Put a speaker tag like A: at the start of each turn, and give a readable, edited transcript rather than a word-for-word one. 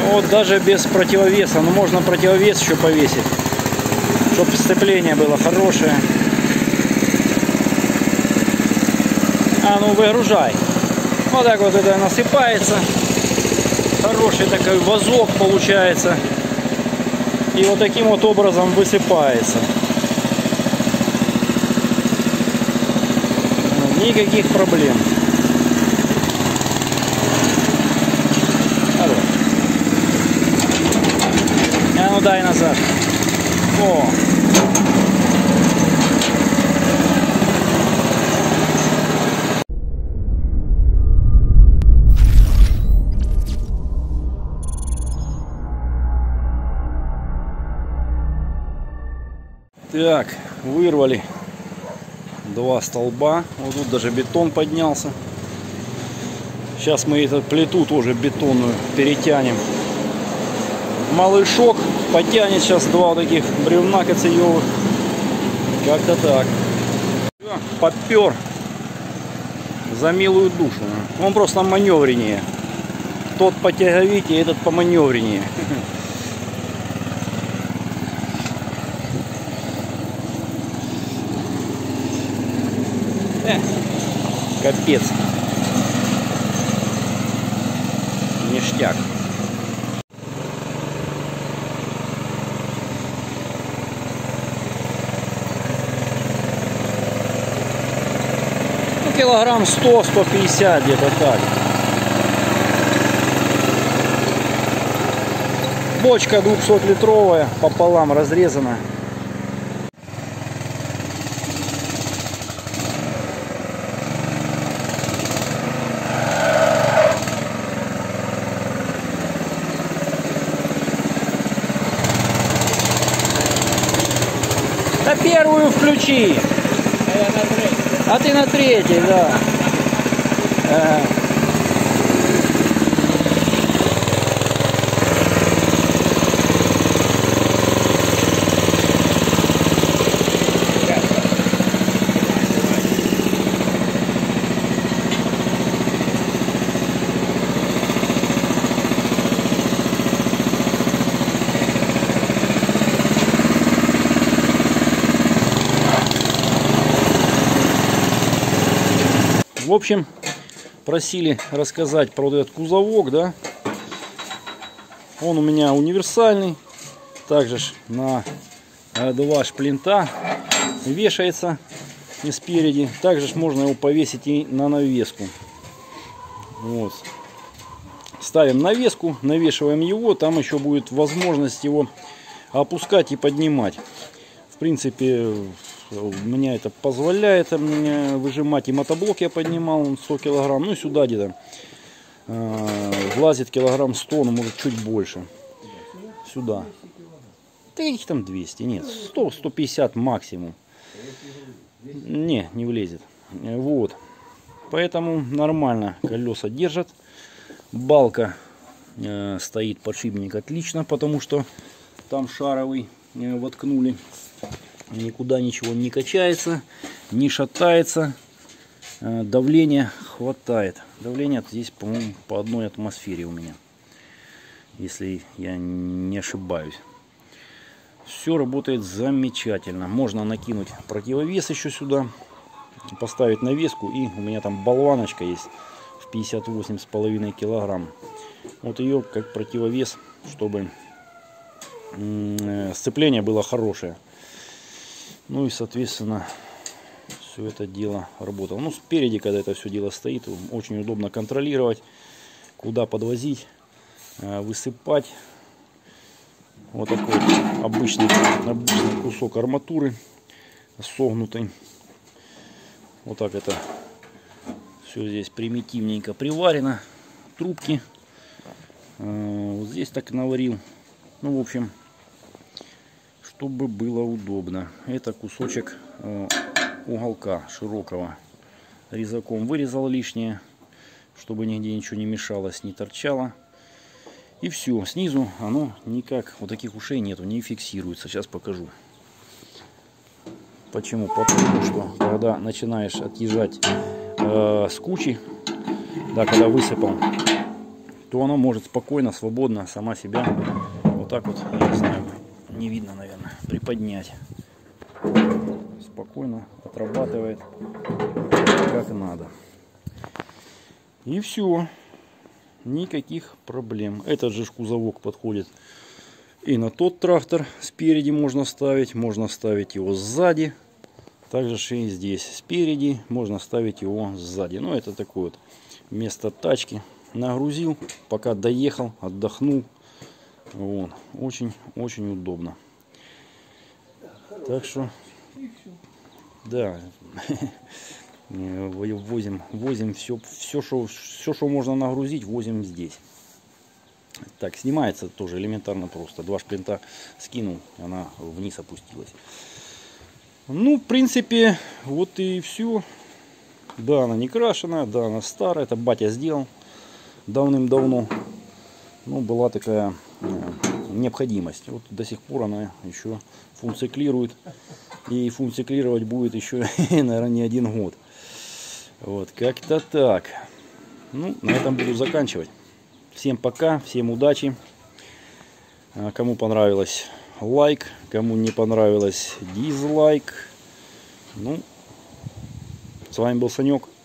A: Вот даже без противовеса. Но можно противовес еще повесить, чтобы сцепление было хорошее. А ну выгружай. Вот так вот это насыпается. Хороший такой вазок получается. И вот таким вот образом высыпается. Никаких проблем. А ну дай назад. О! Так, вырвали два столба. Вот тут даже бетон поднялся. Сейчас мы эту плиту тоже бетонную перетянем. Малышок потянет сейчас два вот таких бревна коцеевых. Как-то так. Попер за милую душу. Он просто маневреннее. Тот потяговитее, этот поманевреннее. Капец. Ништяк. Ну, килограмм 100-150 где-то так. Бочка 200-литровая, пополам разрезана. Да первую включи. А ты на третьей, да. В общем, просили рассказать про этот кузовок, да. Он у меня универсальный. Также на два шплинта вешается и спереди. Также можно его повесить и на навеску. Вот. Ставим навеску, навешиваем его. Там еще будет возможность его опускать и поднимать. В принципе, мне это позволяет выжимать. И мотоблок я поднимал, он 100 килограмм. Ну и сюда где-то влазит килограмм 100, ну может чуть больше. Сюда. Да каких там 200? Нет, 100-150 максимум. Не влезет. Вот. Поэтому нормально колеса держат. Балка стоит, подшипник отлично, потому что там шаровый воткнули. Никуда ничего не качается, не шатается. Давление хватает. Давление здесь, по-моему, по 1 атмосфере у меня, если я не ошибаюсь. Все работает замечательно. Можно накинуть противовес еще сюда, поставить навеску, и у меня там болваночка есть в 58,5 килограмм. Вот ее как противовес, чтобы сцепление было хорошее. Ну и соответственно все это дело работало. Ну спереди, когда это все дело стоит, очень удобно контролировать, куда подвозить, высыпать. Вот такой обычный кусок арматуры согнутый. Вот так это все здесь примитивненько приварено. Трубки вот здесь так наварил. Ну в общем, чтобы было удобно. Это кусочек уголка широкого. Резаком вырезал лишнее, чтобы нигде ничего не мешалось, не торчало. И все. Снизу оно никак, вот таких ушей нету, не фиксируется. Сейчас покажу. Почему? Потому что когда начинаешь отъезжать с кучи, да, когда высыпал, то она может спокойно, свободно сама себя вот так вот, я не знаю, не видно, наверное, приподнять. Спокойно отрабатывает как надо. И все. Никаких проблем. Этот же кузовок подходит и на тот трактор. Спереди можно ставить его сзади. Также и здесь спереди можно ставить его сзади. Ну, это такое вот место тачки. Нагрузил, пока доехал, отдохнул. Вот. Очень удобно. Так что, да, возим все, что можно нагрузить, возим здесь. Так, снимается тоже элементарно просто. 2 шплинта скинул, она вниз опустилась. Ну, в принципе, вот и все. Да, она не крашеная, да, она старая. Это батя сделал давным-давно. Ну, была такая необходимость. Вот до сих пор она еще функционирует. И функционировать будет еще, наверное, не 1 год. Вот, как-то так. Ну, на этом буду заканчивать. Всем пока, всем удачи. Кому понравилось, лайк. Кому не понравилось, дизлайк. Ну, с вами был Санек.